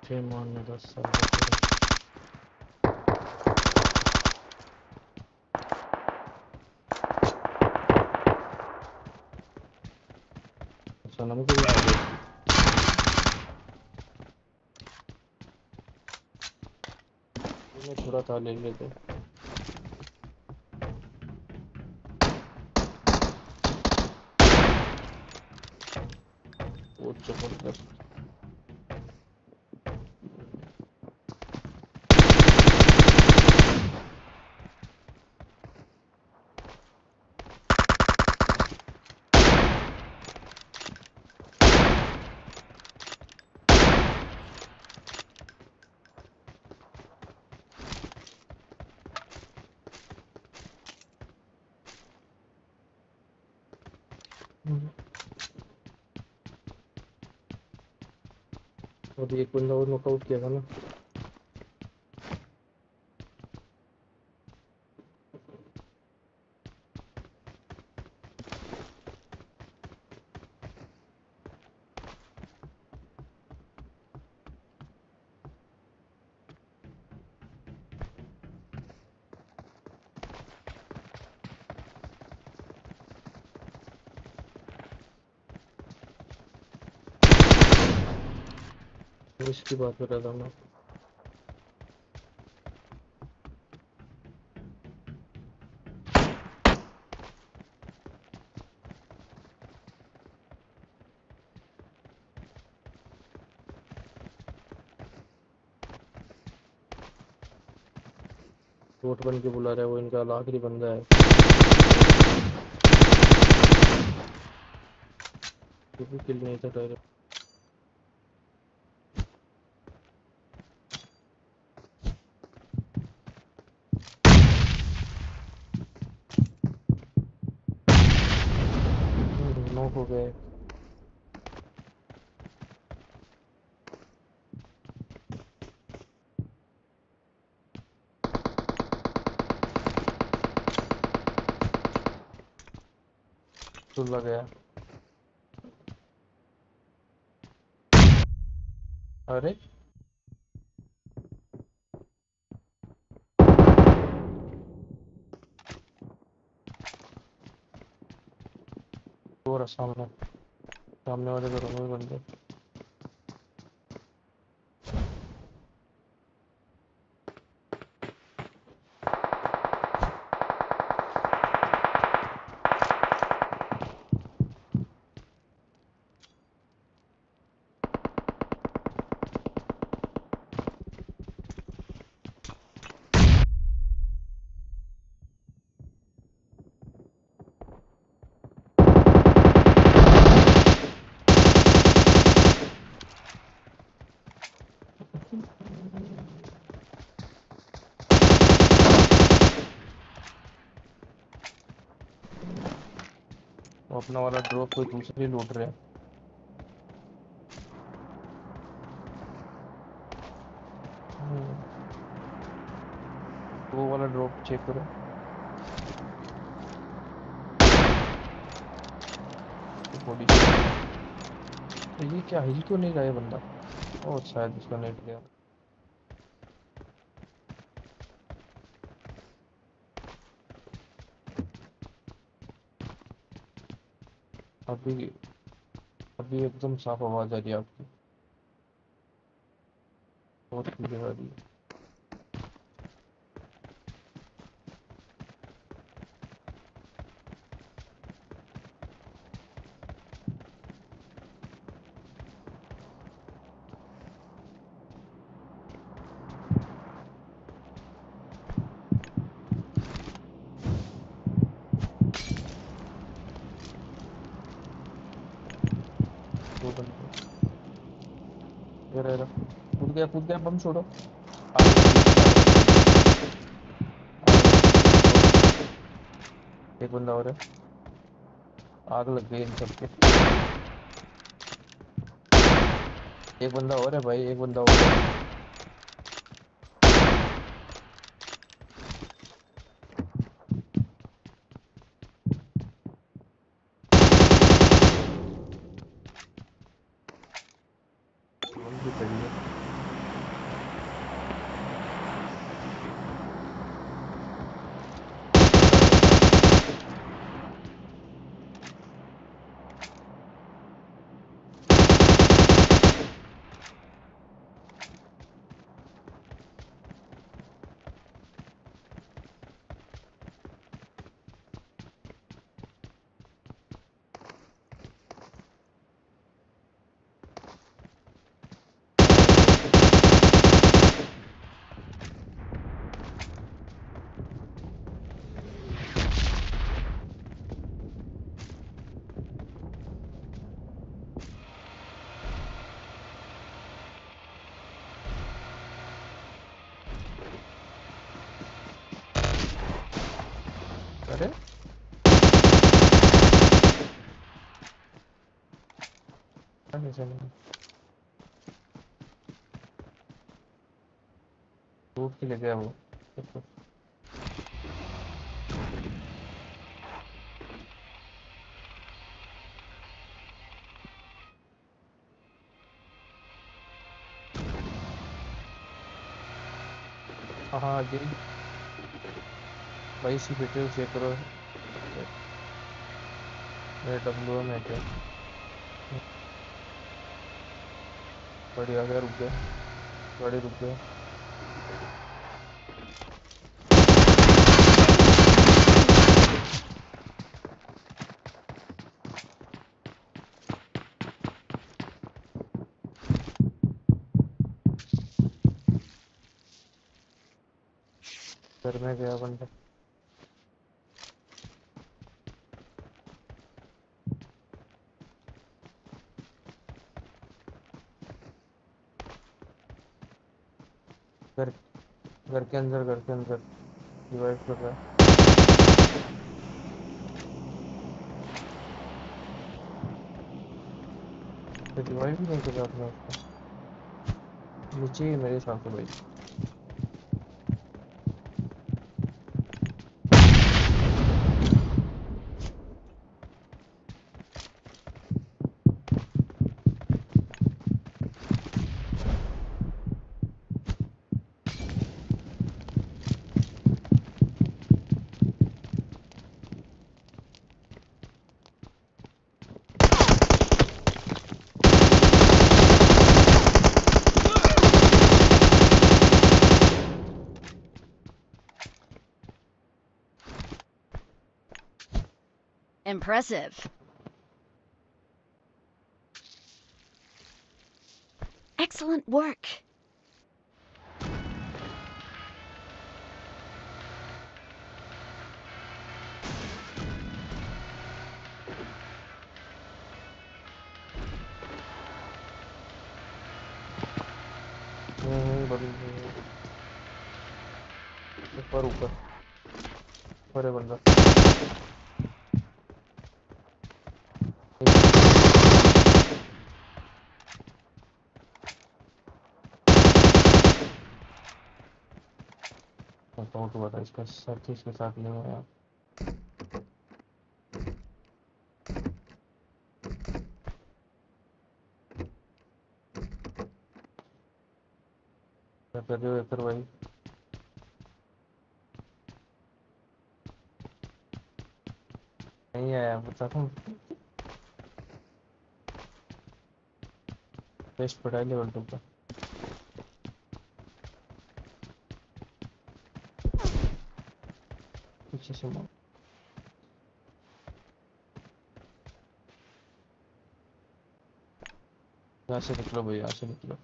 थे मारने 10 साल के तेरे। सनम को भी मारे। मैं थोड़ा था ले लेते। बहुत जबरदस्त। अभी एक बंदा और नॉकआउट किया था ना। इसकी बात कर रहा था मैं। रोट बन के बुला रहा है वो, इनका आखिरी बंदा है। ये भी किल नहीं था डायरेक्ट। नॉक हो गए। चुल्ला गया। अरे और सामने, सामने वाले घरों में भी बंदे। वो अपना वाला ड्रॉप कोई दूसरी लूट रहे हैं। वो वाला ड्रॉप चेक करो। तो बॉडी। ये क्या हिल क्यों नहीं रहा है बंदा? ओ शायद उसका नेट गया। अभी अभी एकदम साफ आवाज आ रही है आपकी। बहुत क्लियर आ रही है। दो बंदे। ये रह रहा। कूद गया बम छोड़ो। आगे लग गई इसकी, आगे लग गई। आगे लग गई इसकी एक और। एक बंदा और है। आग लग गई इन सबके। एक बंदा और है भाई, एक बंदा और है। ड्रोन भी पड़ी है। अरे क्या चलो लूट के ले गया वो। हाँ जी भाई, इसकी डिटेल चेक करो। मेरे WM है क्या? बढ़िया गया, रुक गया, गाड़ी रुक गया। घर में गया बंदा। घर घर के अंदर रिवाइव कर रहा है। तो रिवाइव भी नहीं कर रहा अपना उसको। नीचे ही मेरे हिसाब से भाई। Impressive. Excellent work. बड़ी ऊपर ऊपर ऊपर है बंदा। बताऊँ तो बता, इसका साथी इसके साथ नहीं आया। क्या कर रहे हो इधर भाई? नहीं आया बताता हूँ। बेस्ट पढ़ाई लेवल 2 का। पीछे से मार। यहाँ से निकलो भाई, यहाँ से निकलो।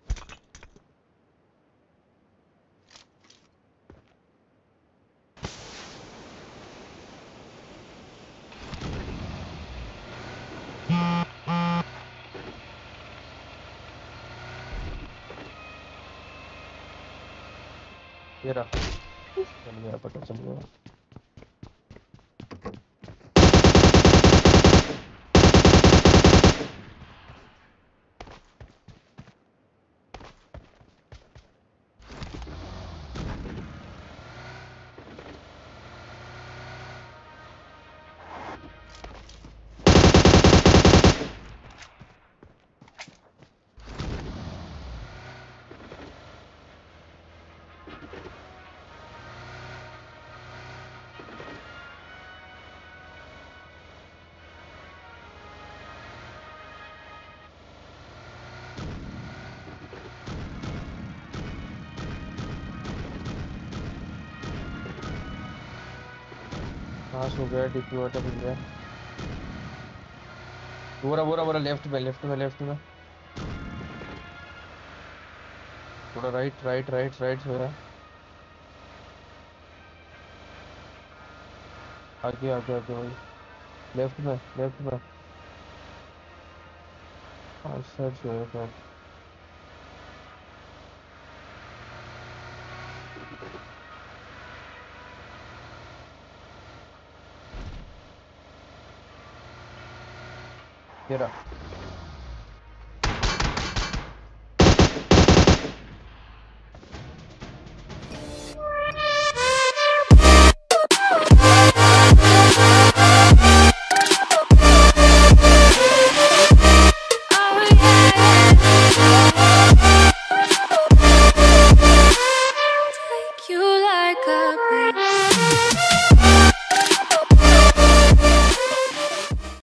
ये रहा, चल गया, पता चल गया। हाँ सो गया, DP वाटर मिल गया। बोरा बोरा बोरा, लेफ्ट में लेफ्ट में लेफ्ट में। थोड़ा राइट राइट राइट राइट हो रहा है। आगे आगे आगे भाई, लेफ्ट में लेफ्ट में। हाँ सच है सच। ये रहा